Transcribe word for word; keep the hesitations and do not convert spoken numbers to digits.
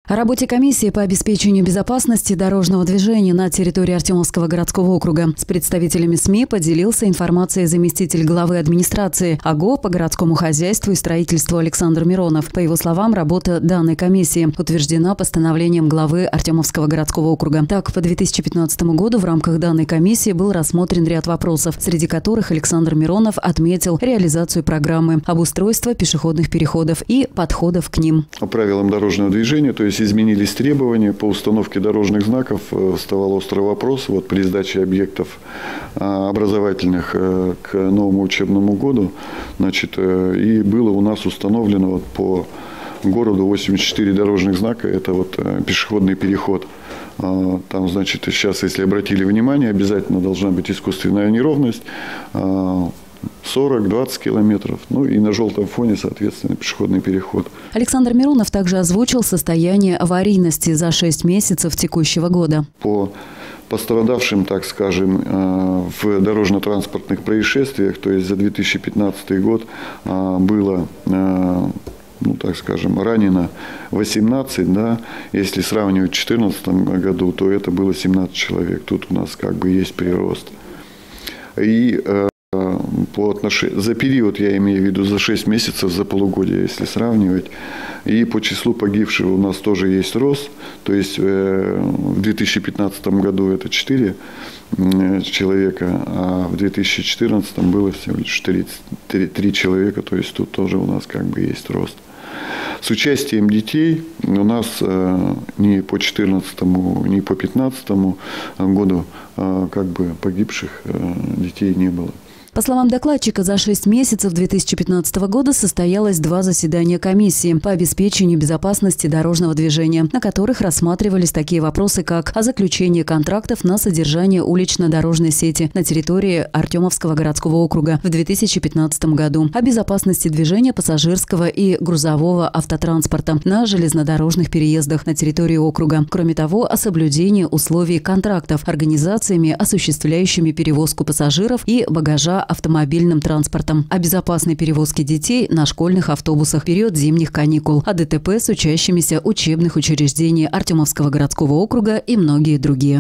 О работе комиссии по обеспечению безопасности дорожного движения на территории Артемовского городского округа с представителями СМИ поделился информацией заместитель главы администрации АГО по городскому хозяйству и строительству Александр Миронов. По его словам, работа данной комиссии утверждена постановлением главы Артемовского городского округа. Так, по две тысячи пятнадцатому году в рамках данной комиссии был рассмотрен ряд вопросов, среди которых Александр Миронов отметил реализацию программы обустройства пешеходных переходов и подходов к ним. По правилам дорожного движения, то есть изменились требования по установке дорожных знаков, вставал острый вопрос вот, при сдаче объектов образовательных к новому учебному году. Значит, и было у нас установлено вот, по городу восемьдесят четыре дорожных знака, это вот пешеходный переход. Там, значит, сейчас, если обратили внимание, обязательно должна быть искусственная неровность. сорок-двадцать километров. Ну и на желтом фоне, соответственно, пешеходный переход. Александр Миронов также озвучил состояние аварийности за шесть месяцев текущего года. По пострадавшим, так скажем, в дорожно-транспортных происшествиях, то есть за две тысячи пятнадцатый год было, ну так скажем, ранено восемнадцать, да. Если сравнивать с две тысячи четырнадцатым году, то это было семнадцать человек. Тут у нас как бы есть прирост. И по отношению, за период, я имею в виду, за шесть месяцев, за полугодие, если сравнивать. И по числу погибших у нас тоже есть рост. То есть в две тысячи пятнадцатом году это четыре человека, а в две тысячи четырнадцатом было всего лишь тридцать три человека. То есть тут тоже у нас как бы есть рост. С участием детей у нас ни по две тысячи четырнадцатому, ни по две тысячи пятнадцатому году как бы погибших детей не было. По словам докладчика, за шесть месяцев две тысячи пятнадцатого года состоялось два заседания комиссии по обеспечению безопасности дорожного движения, на которых рассматривались такие вопросы, как о заключении контрактов на содержание улично-дорожной сети на территории Артемовского городского округа в две тысячи пятнадцатом году, о безопасности движения пассажирского и грузового автотранспорта на железнодорожных переездах на территории округа. Кроме того, о соблюдении условий контрактов организациями, осуществляющими перевозку пассажиров и багажа автомобильным транспортом, о безопасной перевозке детей на школьных автобусах в период зимних каникул, о ДТП с учащимися учебных учреждений Артемовского городского округа и многие другие.